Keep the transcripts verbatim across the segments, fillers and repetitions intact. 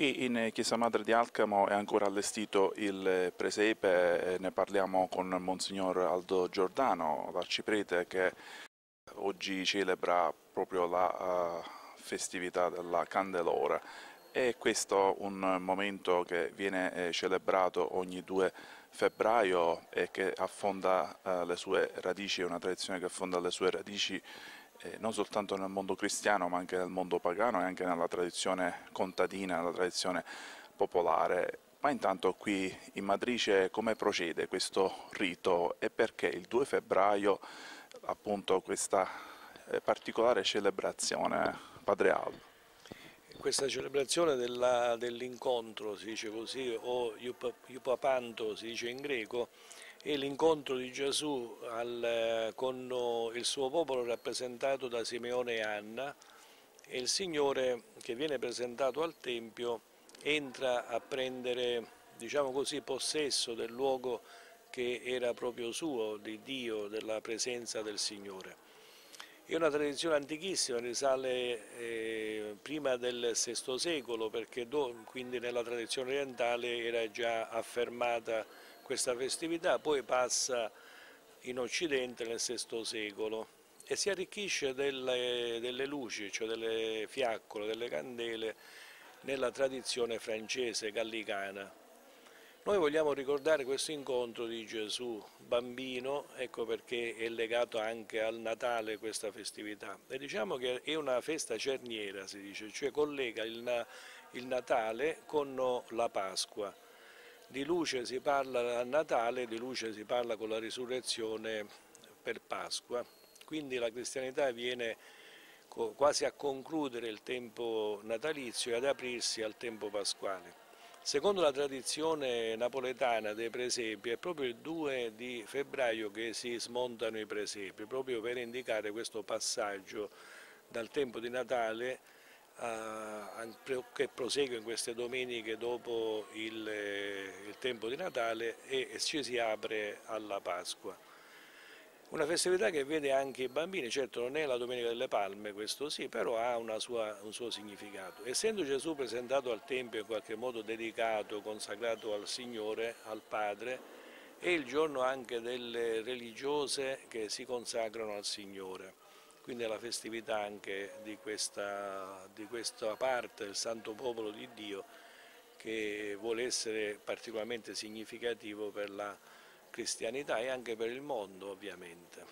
Qui in Chiesa Madre di Alcamo è ancora allestito il presepe, ne parliamo con Monsignor Aldo Giordano, l'arciprete che oggi celebra proprio la uh, festività della Candelora. E questo è un momento che viene eh, celebrato ogni due febbraio e che affonda eh, le sue radici, è una tradizione che affonda le sue radici eh, non soltanto nel mondo cristiano ma anche nel mondo pagano e anche nella tradizione contadina, nella tradizione popolare. Ma intanto qui in Matrice come procede questo rito e perché il due febbraio appunto questa eh, particolare celebrazione, Padre Aldo? Questa celebrazione dell'incontro, si dice così, o Iupapanto si dice in greco, è l'incontro di Gesù al, con il suo popolo rappresentato da Simeone e Anna, e il Signore che viene presentato al Tempio entra a prendere, diciamo così, possesso del luogo che era proprio suo, di Dio, della presenza del Signore. È una tradizione antichissima, risale eh, prima del sesto secolo, perché do, quindi nella tradizione orientale era già affermata questa festività, poi passa in Occidente nel sesto secolo e si arricchisce delle, delle luci, cioè delle fiaccole, delle candele, nella tradizione francese gallicana. Noi vogliamo ricordare questo incontro di Gesù bambino, ecco perché è legato anche al Natale questa festività. E diciamo che è una festa cerniera, si dice, cioè collega il, il Natale con la Pasqua. Di luce si parla a Natale, di luce si parla con la risurrezione per Pasqua. Quindi la cristianità viene quasi a concludere il tempo natalizio e ad aprirsi al tempo pasquale. Secondo la tradizione napoletana dei presepi è proprio il due di febbraio che si smontano i presepi, proprio per indicare questo passaggio dal tempo di Natale a, che prosegue in queste domeniche dopo il, il tempo di Natale e ci si apre alla Pasqua. Una festività che vede anche i bambini, certo non è la Domenica delle Palme, questo sì, però ha una sua, un suo significato. Essendo Gesù presentato al Tempio in qualche modo dedicato, consacrato al Signore, al Padre, è il giorno anche delle religiose che si consacrano al Signore. Quindi è la festività anche di questa, di questa parte del Santo Popolo di Dio che vuole essere particolarmente significativo per la cristianità e anche per il mondo ovviamente.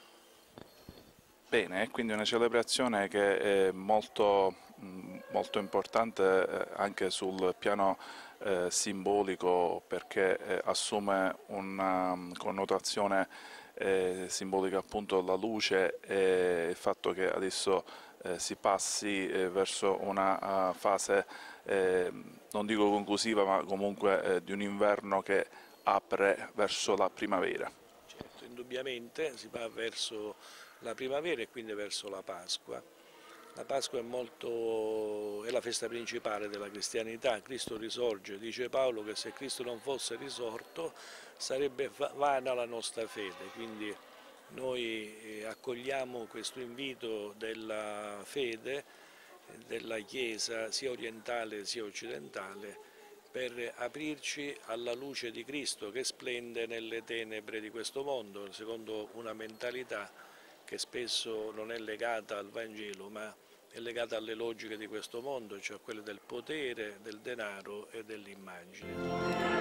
Bene, quindi una celebrazione che è molto, molto importante anche sul piano eh, simbolico perché eh, assume una connotazione eh, simbolica appunto la luce e il fatto che adesso eh, si passi eh, verso una uh, fase eh, non dico conclusiva ma comunque eh, di un inverno che apre verso la primavera. Certo, indubbiamente si va verso la primavera e quindi verso la Pasqua. La Pasqua è, molto, è la festa principale della cristianità, Cristo risorge, dice Paolo che se Cristo non fosse risorto sarebbe vana la nostra fede, quindi noi accogliamo questo invito della fede, della Chiesa sia orientale sia occidentale, per aprirci alla luce di Cristo che splende nelle tenebre di questo mondo, secondo una mentalità che spesso non è legata al Vangelo, ma è legata alle logiche di questo mondo, cioè quelle del potere, del denaro e dell'immagine.